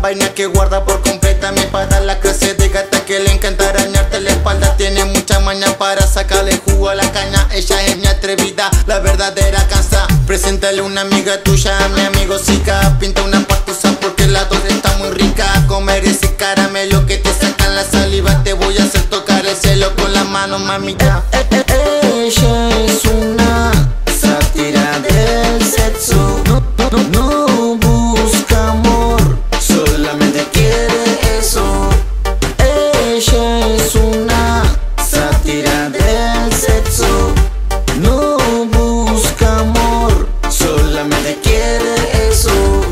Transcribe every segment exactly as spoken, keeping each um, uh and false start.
vaina que guarda por completa mi espada. La clase de gata que le encanta arañarte la espalda. Tiene mucha maña para sacarle jugo a la caña. Ella es mi atrevida, la verdadera cansa. Preséntale una amiga tuya a mi amigo Zika. Pinta una pastusa porque la dos está muy rica. Comer ese caramelo que te sacan la saliva. Te voy a hacer tocar el cielo con la mano, mamita. Eh, eh, eh, ella es una sátira del sexo. No, no, no busca amor, solamente quiere eso. Ella es una sátira del sexo. No busca amor, solamente quiere eso.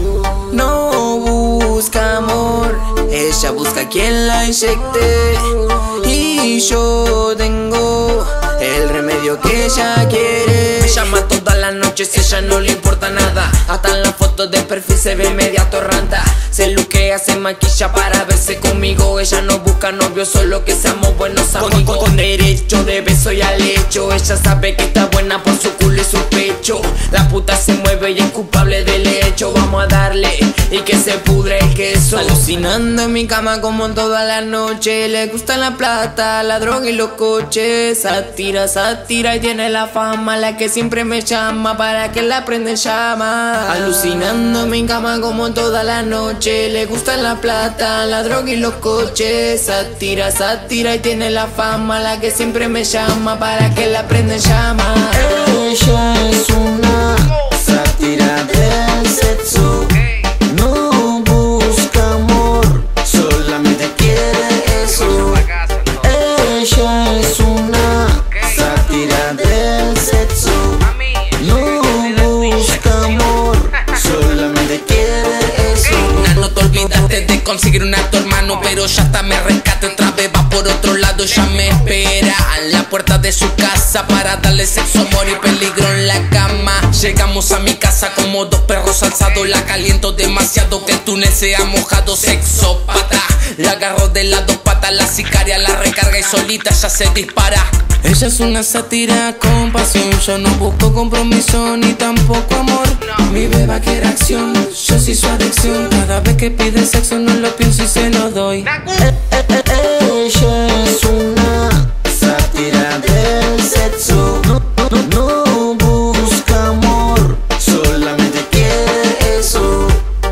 No busca amor, ella busca quien la inyecte. Y yo tengo el remedio que ella quiere. Llama todas las noches y ella no le importa nada. Hasta en la foto de perfil se ve media torranta. Se luquea, se maquilla para verse conmigo. Ella no busca novio, solo que seamos buenos amigos. Con, con, con derecho de beso y al hecho. Ella sabe que está buena por su culo y su pecho. La puta se mueve y es culpable del hecho. Vamos a darle y que se pudre el queso. Alucinando en mi cama como toda la noche. Le gusta la plata, la droga y los coches. Sátira, sátira y tiene la fama. La que siempre me llama para que la prenda en llama. Alucinando en mi cama como toda la noche. Le gusta la plata, la droga y los coches. Sátira, sátira y tiene la fama. La que siempre me llama para que la prenda en llama. Ella es una sátira del sexo. No busca amor, solamente quiere eso. Ella es una sátira del sexo. No busca amor, solamente quiere eso. No te olvidaste de conseguir un acto, hermano, pero ya hasta me rescate. Otra vez va por otro lado, ya me espera en la puerta de su casa para darle sexo, amor y peligro en la cama. Llegamos a mi casa como dos perros alzados. La caliento demasiado que el túnel se ha mojado. Sexópata, la agarro de las dos patas. La sicaria la recarga y solita ya se dispara. Ella es una sátira con pasión. Yo no busco compromiso ni tampoco amor. Mi beba quiere acción, yo soy su adicción. Cada vez que pide sexo no lo pienso y se lo doy. Eh, eh, eh, ella es una sátira del sexo. No, no, no busca amor, solamente quiere eso.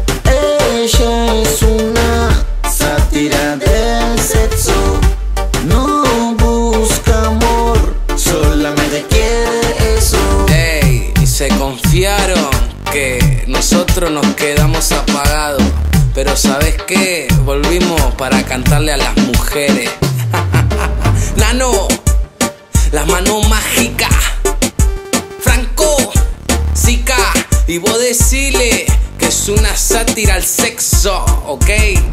Ella es una sátira del sexo. No busca amor, solamente quiere eso. Ey, y se confiaron que nosotros nos quedamos apagados. Pero ¿sabes qué? Volvimos para cantarle a las mujeres. Nano, la mano mágica. Franco, Zika, y vos decile que es una sátira al sexo, ¿ok?